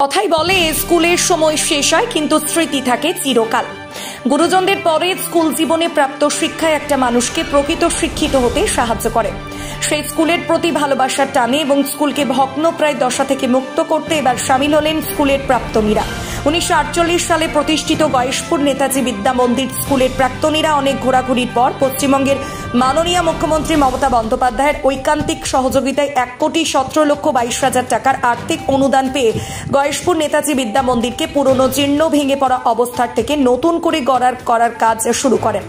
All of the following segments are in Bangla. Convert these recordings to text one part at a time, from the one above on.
কথাই বলে স্কুলের সময় শেষ হয় কিন্তু স্মৃতি থাকে চিরকাল। গুরুজনদের পরে স্কুল জীবনে প্রাপ্ত শিক্ষায় একটা মানুষকে প্রকৃত শিক্ষিত হতে সাহায্য করে। সেই স্কুলের প্রতি ভালোবাসার টানে এবং স্কুলকে ভগ্নপ্রায় দশা থেকে মুক্ত করতে এবার সামিল হলেন স্কুলের প্রাক্তনীরা। 1948 সালে প্রতিষ্ঠিত গয়েশপুর নেতাজি বিদ্যা মন্দির স্কুলের প্রাক্তনীরা অনেক ঘোরাঘুরির পর পশ্চিমবঙ্গের মাননীয় মুখ্যমন্ত্রী মমতা বন্দ্যোপাধ্যায়ের ঐকান্তিক সহযোগিতায় 1,17,22,000 টাকার আর্থিক অনুদান পেয়ে গয়েশপুর নেতাজি বিদ্যা মন্দিরকে পুরনো জীর্ণ ভেঙে পড়া অবস্থার থেকে নতুন করে করার কাজ শুরু করেন।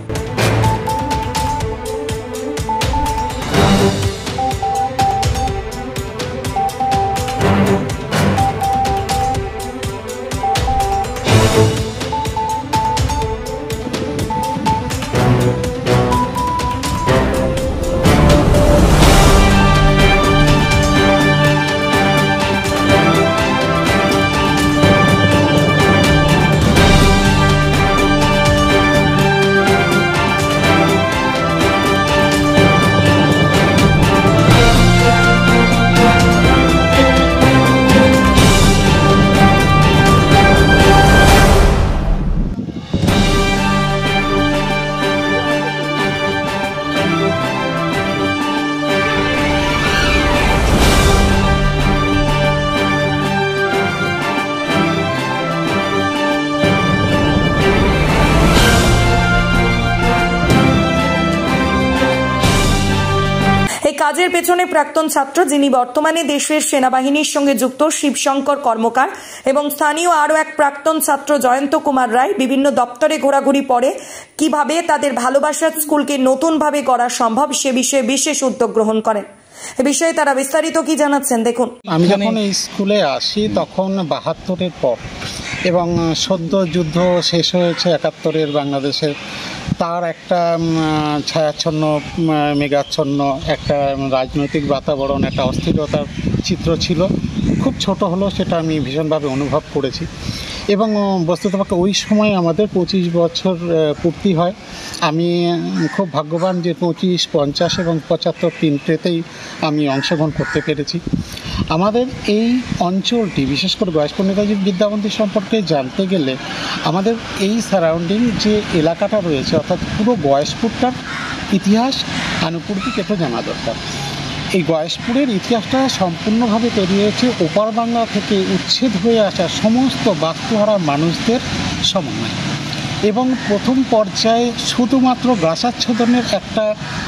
কাজের পেছনে প্রাক্তন ছাত্র, যিনি বর্তমানে দেশের সেনাবাহিনীর সঙ্গে যুক্ত শিবশঙ্কর কর্মকার, এবং স্থানীয় আরও এক প্রাক্তন ছাত্র জয়ন্ত কুমার রায় বিভিন্ন দপ্তরে ঘোরাঘুরি পরে কিভাবে তাদের ভালোবাসার স্কুলকে নতুনভাবে গড়া সম্ভব সে বিষয়ে বিশেষ উদ্যোগ গ্রহণ করেন। এ বিষয়ে তারা বিস্তারিত কি জানাচ্ছেন দেখুন। আমি যখন এই স্কুলে আসি তখন 72-এর পর এবং সদ্য যুদ্ধ শেষ হয়েছে 71-এর বাংলাদেশের, তার একটা ছায়াচ্ছন্ন মেঘাচ্ছন্ন একটা রাজনৈতিক বাতাবরণ, একটা অস্থিরতার চিত্র ছিল। খুব ছোট হলো সেটা আমি ভীষণভাবে অনুভব করেছি এবং বস্তুতপক্ষে ওই সময় আমাদের 25 বছর পূর্তি হয়। আমি খুব ভাগ্যবান যে 25, 50 এবং 75 তিনটেতেই আমি অংশগ্রহণ করতে পেরেছি। আমাদের এই অঞ্চলটি, বিশেষ করে গয়েশপুর নেতাজি বিদ্যা মন্দির সম্পর্কে জানতে গেলে আমাদের এই সারাউন্ডিং যে এলাকাটা রয়েছে, অর্থাৎ পুরো গয়েশপুরটার ইতিহাস আনুপূর্বিক এটা জানা দরকার। এই গয়েশপুরের ইতিহাসটা সম্পূর্ণভাবে তৈরি হয়েছে ওপার বাংলা থেকে উচ্ছেদ হয়ে আসা সমস্ত বাস্তুহারা মানুষদের সমন্বয় এবং প্রথম পর্যায়ে শুধুমাত্র গ্রাসাচ্ছাদনের একটা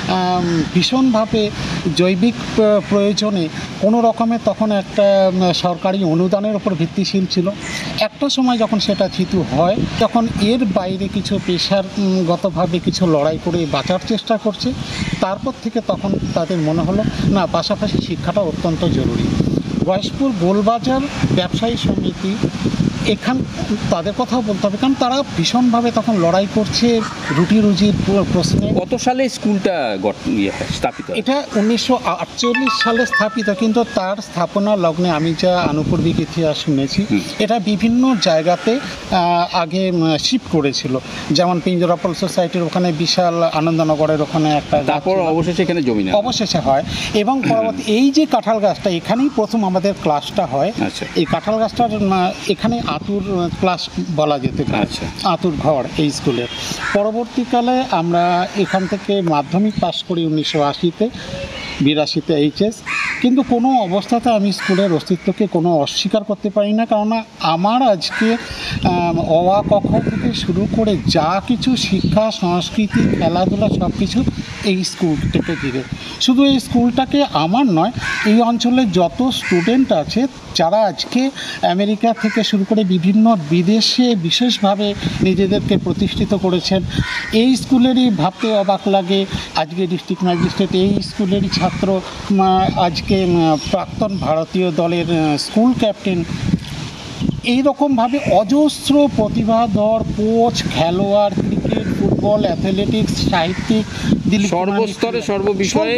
ভীষণভাবে জৈবিক প্রয়োজনে কোনো রকমের তখন একটা সরকারি অনুদানের উপর ভিত্তিশীল ছিল। একটা সময় যখন সেটা থিতু হয়, তখন এর বাইরে কিছু পেশাগতভাবে কিছু লড়াই করে বাঁচার চেষ্টা করছে। তারপর থেকে তখন তাদের মনে হলো না, পাশাপাশি শিক্ষাটা অত্যন্ত জরুরি। গয়েশপুর গোলবাজার ব্যবসায়ী সমিতি, এখান তাদের কথাও বলতে হবে, কারণ তারা ভীষণভাবে তখন লড়াই করছে রুটি রুজির প্রশ্নে। কত সালে স্কুলটা স্থাপিত? এটা 1948 সালে স্থাপিত, কিন্তু তার স্থাপনা লগ্নে আমি যা আনুপূর্বিক ইতিহাস শুনেছি, এটা বিভিন্ন জায়গাতে আগে শিফট করেছিল। যেমন পিঞ্জরাপল সোসাইটির ওখানে, বিশাল আনন্দনগরের ওখানে একটা, তারপর অবশেষে এখানে জমি অবশেষে হয় এবং পরবর্তী এই যে কাঁঠাল গাছটা, এখানেই প্রথম আমাদের ক্লাসটা হয়। এই কাঁঠাল গাছটার এখানে আতুর ক্লাস বলা যেতে পারে, আতুর ঘর এই স্কুলের। পরবর্তীকালে আমরা এখান থেকে মাধ্যমিক পাশ করি 1980-তে, 82-তে এইচএস। কিন্তু কোনো অবস্থাতে আমি স্কুলের অস্তিত্বকে কোনো অস্বীকার করতে পারি না, কেননা আমার আজকে অ আ ক খ থেকে শুরু করে যা কিছু শিক্ষা, সংস্কৃতি, খেলাধুলা সব কিছু এই স্কুলটাকে ঘিরে। শুধু এই স্কুলটাকে আমার নয়, এই অঞ্চলের যত স্টুডেন্ট আছে যারা আজকে আমেরিকা থেকে শুরু করে বিভিন্ন বিদেশে বিশেষভাবে নিজেদেরকে প্রতিষ্ঠিত করেছেন, এই স্কুলেরই ভাবতে অবাক লাগে আজকে ডিস্ট্রিক্ট ম্যাজিস্ট্রেট এই স্কুলেরই ছাত্র, আজকে প্রাক্তন ভারতীয় দলের স্কুল ক্যাপ্টেন। এইরকমভাবে অজস্র প্রতিভাধর কোচ, খেলোয়াড়, ক্রিকেট, ফুটবল, অ্যাথলেটিক্স, সাহিত্যিক, সর্বস্তরে সর্ববিষয়ে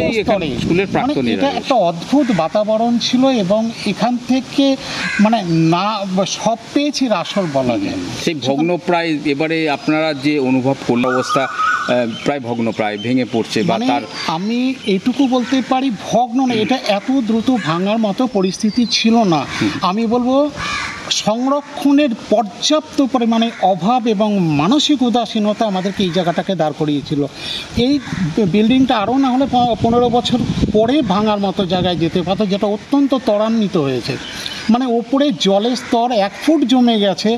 এটা একটা অদ্ভুত বাতাবরণ ছিল এবং এখান থেকে মানে না সব পেয়েছি রাসর বলা যায়। সেই ভগ্নপ্রায় এবারে আপনারা যে অনুভব করল অবস্থা প্রায় ভগ্নপ্রায় ভেঙে পড়ছে, বা তার আমি এটুকু বলতে পারি ভগ্ন না, এটা এত দ্রুত ভাঙার মতো পরিস্থিতি ছিল না। আমি বলবো সংরক্ষণের পর্যাপ্ত পরিমাণে অভাব এবং মানসিক উদাসীনতা আমাদেরকে এই জায়গাটাকে দাঁড় করিয়েছিল। এই বিল্ডিংটা আরও না হলে 15 বছর পরে ভাঙার মতো জায়গায় যেতে পারত, যেটা অত্যন্ত ত্বরান্বিত হয়েছে। মানে ওপরে জলের স্তর 1 ফুট জমে গেছে,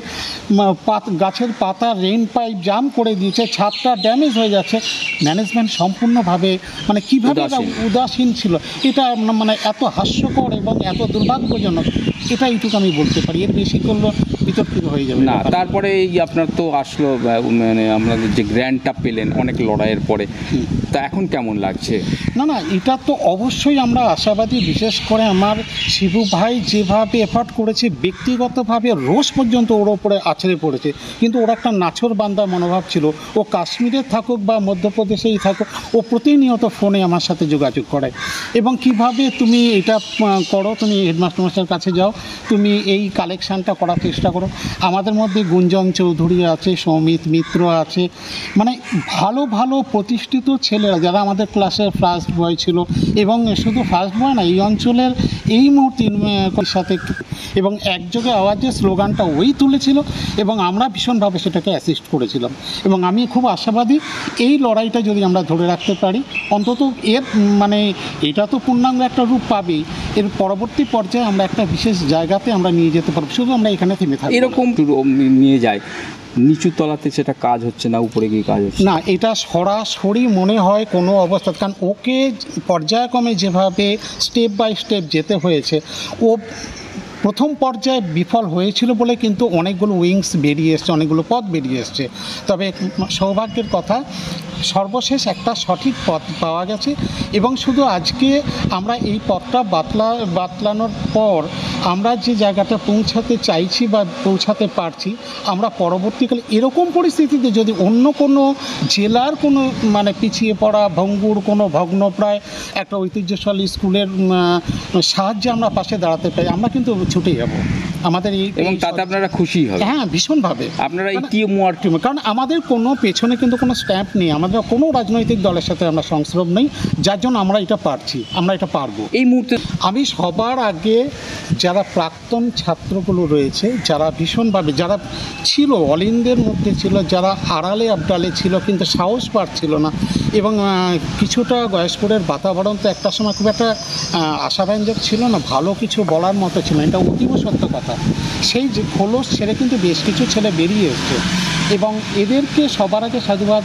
গাছের পাতা রেইন পাইপ জাম করে দিয়েছে, ছাদটা ড্যামেজ হয়ে যাচ্ছে। ম্যানেজমেন্ট সম্পূর্ণভাবে মানে কীভাবে উদাসীন ছিল, এটা মানে এত হাস্যকর এবং এত দুর্ভাগ্যজনক, এটা এইটুকু আমি বলতে পারি। এর বেশি করলে বিতর্কিত হয়ে যাবে না। তারপরে এই আপনার তো আসলো, মানে আপনাদের যে গ্র্যান্ডটা পেলেন অনেক লড়াইয়ের পরে, তা এখন কেমন লাগছে? না, এটা তো অবশ্যই আমরা আশাবাদী। বিশেষ করে আমার শিবু ভাই যেভাবে এফার্ট করেছে, ব্যক্তিগতভাবে রোষ পর্যন্ত ওর ওপরে আছড়ে পড়েছে, কিন্তু ওর একটা নাছোড় বান্দা মনোভাব ছিল। ও কাশ্মীরে থাকুক বা মধ্যপ্রদেশেই থাকুক, ও প্রতিনিয়ত ফোনে আমার সাথে যোগাযোগ করায় এবং কিভাবে তুমি এটা করো, তুমি হেডমাস্টার কাছে যাও, তুমি এই কালেকশানটা করার চেষ্টা করো। আমাদের মধ্যে গুঞ্জন চৌধুরী আছে, সৌমিত মিত্র আছে, মানে ভালো ভালো প্রতিষ্ঠিত ছেলেরা যারা আমাদের ক্লাসের ফার্স্ট বয় ছিল, এবং শুধু ফার্স্ট বয় না, এই অঞ্চলের এই মুহূর্তে সাথে এবং একযোগে আওয়াজের স্লোগানটা ওই তুলেছিল এবং আমরা ভীষণভাবে সেটাকে অ্যাসিস্ট করেছিলাম। এবং আমি খুব আশাবাদী এই লড়াইটা যদি আমরা ধরে রাখতে পারি, অন্তত এর মানে এটা তো পূর্ণাঙ্গ একটা রূপ পাবেই, এর পরবর্তী পর্যায়ে আমরা একটা বিশেষ জায়গাতে আমরা নিয়ে যেতে পারবো। শুধু আমরা এখানে থেমে থাকবো এরকম নিয়ে যায়, নিচু তলাতে সেটা কাজ হচ্ছে না, উপরে গিয়ে কাজ হচ্ছে না, এটা সরাসরি মনে হয় কোনো অবস্থা। কারণ ওকে পর্যায়ক্রমে যেভাবে স্টেপ বাই স্টেপ যেতে হয়েছে, ও প্রথম পর্যায়ে বিফল হয়েছিল বলে কিন্তু অনেকগুলো উইংস বেরিয়ে এসছে, অনেকগুলো পথ বেরিয়ে এসছে। তবে সৌভাগ্যের কথা, সর্বশেষ একটা সঠিক পথ পাওয়া গেছে এবং শুধু আজকে আমরা এই পথটা বাতলানোর পর আমরা যে জায়গাটা পৌঁছাতে চাইছি বা পৌঁছাতে পারছি, আমরা পরবর্তীকালে এরকম পরিস্থিতিতে যদি অন্য কোনো জেলার কোনো মানে পিছিয়ে পড়া ভঙ্গুর কোনো ভগ্নপ্রায় একটা ঐতিহ্যশালী স্কুলের সাহায্যে আমরা পাশে দাঁড়াতে পারি, আমরা কিন্তু ছুটে যাব আমাদের এই, এবং তাতে আপনারা খুশি হবে? হ্যাঁ, ভীষণভাবে। আপনারা এই টিম ওয়ার্ক, কারণ আমাদের কোনো পেছনে কিন্তু কোনো স্ট্যাম্প নেই, আমাদের কোনো রাজনৈতিক দলের সাথে আমরা সংস্রব নেই, যার জন্য আমরা এটা পারছি, আমরা এটা পারবো এই মুহূর্তে। আমি সবার আগে যারা প্রাক্তন ছাত্রগুলো রয়েছে, যারা ভীষণভাবে, যারা ছিল অলিন্দের মধ্যে ছিল, যারা আড়ালে আবডালে ছিল কিন্তু সাহস পাচ্ছিল না, এবং কিছুটা গয়েশপুরের বাতাবরণ তো একটা সময় খুব একটা আশাব্যঞ্জক ছিল না, ভালো কিছু বলার মতো ছিল না, এটা অতীব সত্য কথা। সেই যে খোলস ছেড়ে কিন্তু বেশ কিছু ছেলে বেরিয়ে এসছে এবং এদেরকে সবার আগে সাধুবাদ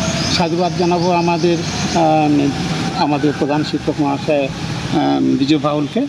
জানাবো আমাদের প্রধান শিক্ষক মহাশয় বিজু বাউলকে,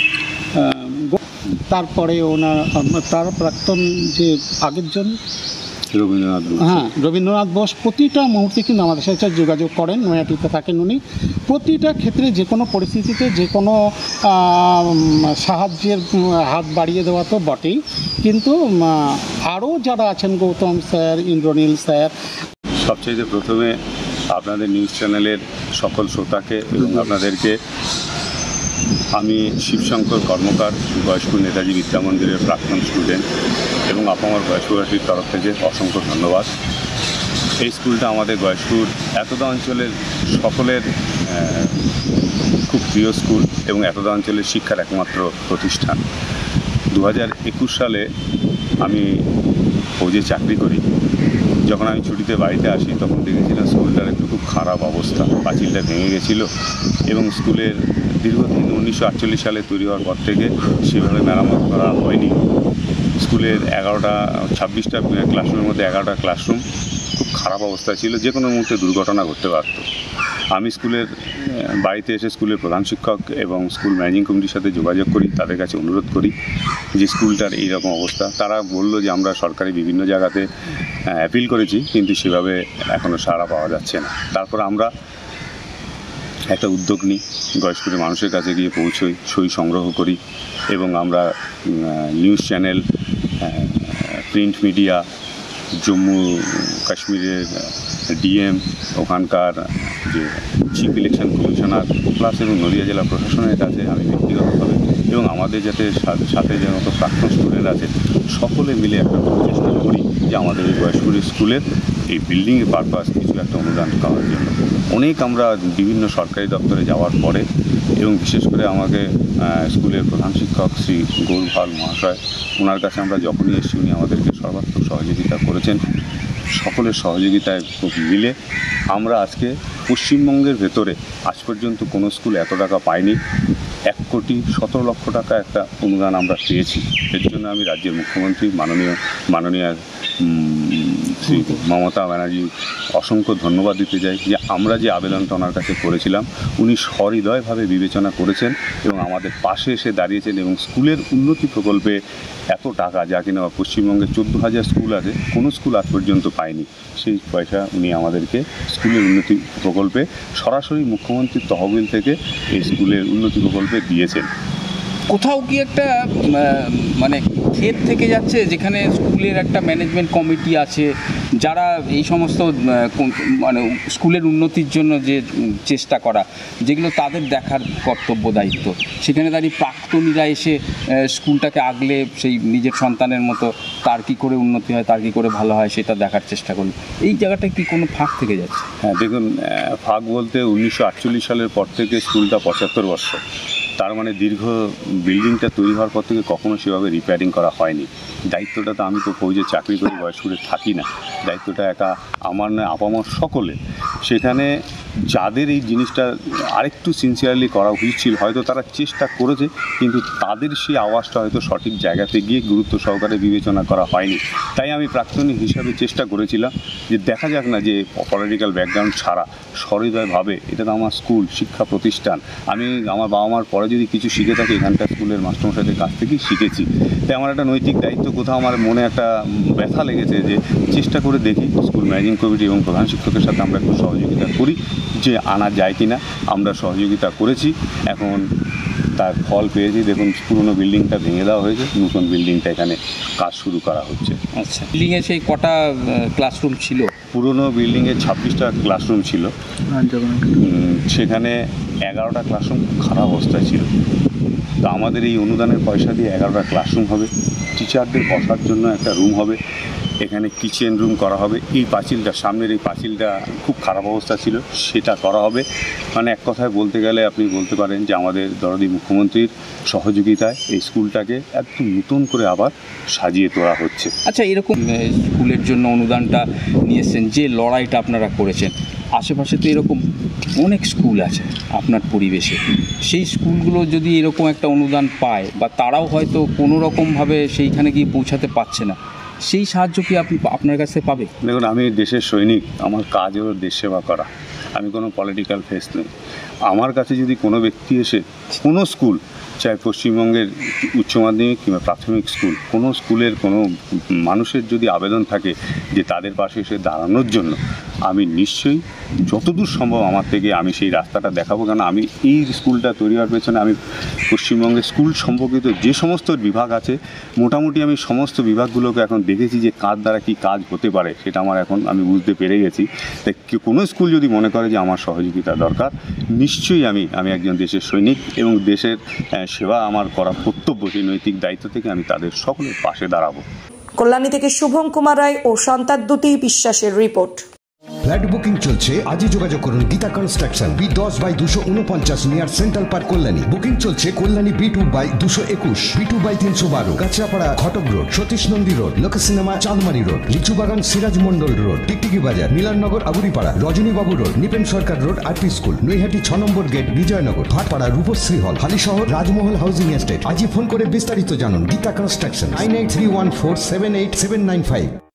তারপরে তার প্রাক্তন যে আগের জন রবীন্দ্রনাথ বোস প্রতিটা মুহূর্তে কিন্তু আমাদের সাথে যোগাযোগ করেন, নয়াটিতে থাকেন উনি। প্রতিটা ক্ষেত্রে যে কোনো পরিস্থিতিতে যে কোনো সাহায্যের হাত বাড়িয়ে দেওয়া তো বটেই, কিন্তু আরও যারা আছেন, গৌতম স্যার, ইন্দ্রনীল স্যার। সবচেয়ে প্রথমে আপনাদের নিউজ চ্যানেলের সকল শ্রোতাকে এবং আপনাদেরকে আমি শিবশঙ্কর কর্মকার, গয়েশপুর নেতাজি বিদ্যা মন্দিরের প্রাক্তন স্টুডেন্ট এবং আপামর গয়েশপুরবাসীর তরফ থেকে অসংখ্য ধন্যবাদ। এই স্কুলটা আমাদের গয়েশপুর এতদা অঞ্চলের সকলের খুব প্রিয় স্কুল এবং এতদা অঞ্চলের শিক্ষার একমাত্র প্রতিষ্ঠান। 2021 সালে আমি ফৌজে চাকরি করি। যখন আমি ছুটিতে বাড়িতে আসি তখন দেখেছিলাম স্কুলটার একটু খুব খারাপ অবস্থা, পাঁচিলটা ভেঙে গেছিলো এবং স্কুলের দীর্ঘদিন 1948 সালে তৈরি হওয়ার পর থেকে সেভাবে মেরামত করা হয়নি। স্কুলের 26টা ক্লাসরুমের মধ্যে 11টা ক্লাসরুম খুব খারাপ অবস্থা ছিল, যে কোনো মুহূর্তে দুর্ঘটনা ঘটতে পারত। আমি স্কুলের বাড়িতে এসে স্কুলের প্রধান শিক্ষক এবং স্কুল ম্যানেজিং কমিটির সাথে যোগাযোগ করি, তাদের কাছে অনুরোধ করি যে স্কুলটার এইরকম অবস্থা। তারা বলল যে আমরা সরকারি বিভিন্ন জায়গাতে অ্যাপিল করেছি কিন্তু সেভাবে এখনও সাড়া পাওয়া যাচ্ছে না। তারপর আমরা একটা উদ্যোগ নিই, গয়েশপুরের মানুষের কাছে গিয়ে পৌঁছই, সই সংগ্রহ করি এবং আমরা news channel, print media, Jammu কাশ্মীরের ডিএম, ওখানকার যে চিফ ইলেকশন কমিশনার প্লাস এবং নদিয়া জেলা প্রশাসনের কাছে আমি ব্যক্তিগতভাবে এবং আমাদের সাথে যে মতো প্রাক্তন স্টুডেন্ট আছে সকলে মিলে একটা চেষ্টা করি যে আমাদের এই গয়েশপুরের স্কুলের এই বিল্ডিংয়ের পারপাস কিছু একটা অনুদান করার জন্য। অনেক আমরা বিভিন্ন সরকারি দপ্তরে যাওয়ার পরে এবং বিশেষ করে আমাকে স্কুলের প্রধান শিক্ষক শ্রী গৌর ভাল মহাশয়, ওনার কাছে আমরা যখনই এসেছি উনি আমাদেরকে সর্বাত্মক সহযোগিতা করেছেন। সকলের সহযোগিতায় মিলে আমরা আজকে পশ্চিমবঙ্গের ভেতরে আজ পর্যন্ত কোনো স্কুল এত টাকা পায়নি। 1,17,00,000 টাকা একটা অনুদান আমরা পেয়েছি। এর জন্য আমি রাজ্যের মুখ্যমন্ত্রী মাননীয় শ্রী মমতা ব্যানার্জি অসংখ্য ধন্যবাদ দিতে চাই যে আমরা যে আবেদনটা ওনার কাছে করেছিলাম উনি সহৃদয়ভাবে বিবেচনা করেছেন এবং আমাদের পাশে এসে দাঁড়িয়েছেন এবং স্কুলের উন্নতি প্রকল্পে এত টাকা, যা কিনা পশ্চিমবঙ্গে 14,000 স্কুল আছে, কোনো স্কুল আজ পর্যন্ত পায়নি, সেই পয়সা উনি আমাদেরকে স্কুলের উন্নতি প্রকল্পে সরাসরি মুখ্যমন্ত্রীর তহবিল থেকে এই স্কুলের উন্নতি প্রকল্পে দিয়েছেন। কোথাও কি একটা মানে ক্ষেত থেকে যাচ্ছে যেখানে স্কুলের একটা ম্যানেজমেন্ট কমিটি আছে যারা এই সমস্ত মানে স্কুলের উন্নতির জন্য যে চেষ্টা করা, যেগুলো তাদের দেখার কর্তব্য দায়িত্ব, সেখানে দাঁড়িয়ে প্রাক্তনীরা এসে স্কুলটাকে আগলে সেই নিজের সন্তানের মতো তার কী করে উন্নতি হয়, তার কী করে ভালো হয় সেটা দেখার চেষ্টা করলো। এই জায়গাটা কি কোনো ফাঁক থেকে যাচ্ছে? হ্যাঁ, দেখুন, ফাঁক বলতে 1948 সালের পর থেকে স্কুলটা 75 বছর, তার মানে দীর্ঘ বিল্ডিংটা তৈরি হওয়ার পর থেকে কখনো সেভাবে রিপেয়ারিং করা হয়নি। দায়িত্বটা তো আমি তো ফৌজে চাকরি করে বয়স্কুরে থাকি না, দায়িত্বটা একা আমার নয়, আপামর সকলে। সেখানে যাদের এই জিনিসটা আরেকটু সিনসিয়ারলি করা উচিত ছিল, হয়তো তারা চেষ্টা করেছে, কিন্তু তাদের সেই আওয়াজটা হয়তো সঠিক জায়গাতে গিয়ে গুরুত্ব সহকারে বিবেচনা করা হয়নি। তাই আমি প্রাক্তনী হিসাবে চেষ্টা করেছিলাম যে দেখা যাক না, যে পলিটিক্যাল ব্যাকগ্রাউন্ড ছাড়া সহৃদয়ভাবে, এটা তো আমার স্কুল, শিক্ষা প্রতিষ্ঠান, আমি আমার বাবা মার পরে যদি কিছু শিখে থাকি এখানকার স্কুলের মাস্টারমশাইদের কাছ থেকেই শিখেছি। তাই আমার একটা নৈতিক দায়িত্ব, কোথাও আমার মনে একটা ব্যথা লেগেছে যে চেষ্টা করে দেখি স্কুল ম্যানেজিং কমিটি এবং প্রধান শিক্ষকের সাথে আমরা একটু সহযোগিতা করি যে আনা যায় কি না। আমরা সহযোগিতা করেছি, এখন তার ফল পেয়েছি। দেখুন, পুরনো বিল্ডিংটা ভেঙে দেওয়া হয়েছে, নতুন বিল্ডিংটা এখানে কাজ শুরু করা হচ্ছে। আচ্ছা, বিল্ডিংয়ে সেই কটা ক্লাসরুম ছিল? পুরনো বিল্ডিংয়ে 26টা ক্লাসরুম ছিল, সেখানে 11টা ক্লাসরুম খারাপ অবস্থায় ছিল। তো আমাদের এই অনুদানের পয়সা দিয়ে 11টা ক্লাসরুম হবে, টিচারদের বসার জন্য একটা রুম হবে, এখানে কিচেন রুম করা হবে। এই পাঁচিলটা, সামনের এই পাঁচিলটা খুব খারাপ অবস্থা ছিল, সেটা করা হবে। মানে এক কথায় বলতে গেলে আপনি বলতে পারেন যে আমাদের দরদি মুখ্যমন্ত্রীর সহযোগিতায় এই স্কুলটাকে একদম নতুন করে আবার সাজিয়ে তোলা হচ্ছে। আচ্ছা, এরকম স্কুলের জন্য অনুদানটা নিয়েছেন, যে লড়াইটা আপনারা করেছেন, আশেপাশে তো এরকম অনেক স্কুল আছে আপনার পরিবেশে, সেই স্কুলগুলো যদি এরকম একটা অনুদান পায় বা তারাও হয়তো কোনো রকমভাবে সেইখানে গিয়ে পৌঁছাতে পারছে না, সেই সাহায্য কি আপনার কাছে পাবে? দেখুন, আমি দেশের সৈনিক, আমার কাজ হলো দেশ সেবা করা, আমি কোনো পলিটিক্যাল ফেস নই। আমার কাছে যদি কোনো ব্যক্তি এসে কোনো স্কুল, চাই পশ্চিমবঙ্গের উচ্চ মাধ্যমিক কিংবা প্রাথমিক স্কুল, কোনো স্কুলের কোনো মানুষের যদি আবেদন থাকে যে তাদের পাশে এসে দাঁড়ানোর জন্য, আমি নিশ্চয়ই যতদূর সম্ভব আমার থেকে আমি সেই রাস্তাটা দেখাবো। কারণ আমি এই স্কুলটা তৈরি হওয়ার পেছনে আমি পশ্চিমবঙ্গের স্কুল সম্পর্কিত যে সমস্ত বিভাগ আছে, মোটামুটি আমি সমস্ত বিভাগগুলোকে এখন দেখেছি যে কার দ্বারা কী কাজ হতে পারে, সেটা আমার এখন আমি বুঝতে পেরে গেছি। তাই কোনো স্কুল যদি মনে করে যে আমার সহযোগিতা দরকার, নিশ্চয়ই আমি একজন দেশের সৈনিক এবং দেশের সেবা আমার করা কর্তব্য, সেই নৈতিক দায়িত্ব থেকে আমি তাদের সকলের পাশে দাঁড়াবো। কল্যাণী থেকে শুভম কুমার রায় ও সন্তাদ্যুতি বিশ্বাসের রিপোর্ট। ফ্ল্যাট বুকিং চলছে, আজই যোগাযোগ করুন Gita construction, B10/249 near central park, Kalyani. Booking চলছে Kalyani B2/221, B2/312, Kanchrapara Ghatak road, Satish Nandi road, Lok cinema Chandmari road, Lichubagan Siraj Mondal road, Tiktiki Bazar, Milannagar Aguripara, Rajanibabu road, Nipen Sarkar road, RP school, Naihati 6 number gate, Bijoynagar, Bhatpara Rupashree hall, Halisahar Rajmahal housing estate. আজই ফোন করে বিস্তারিত জানুন। গীতা কনস্ট্রাকশন 9831478795।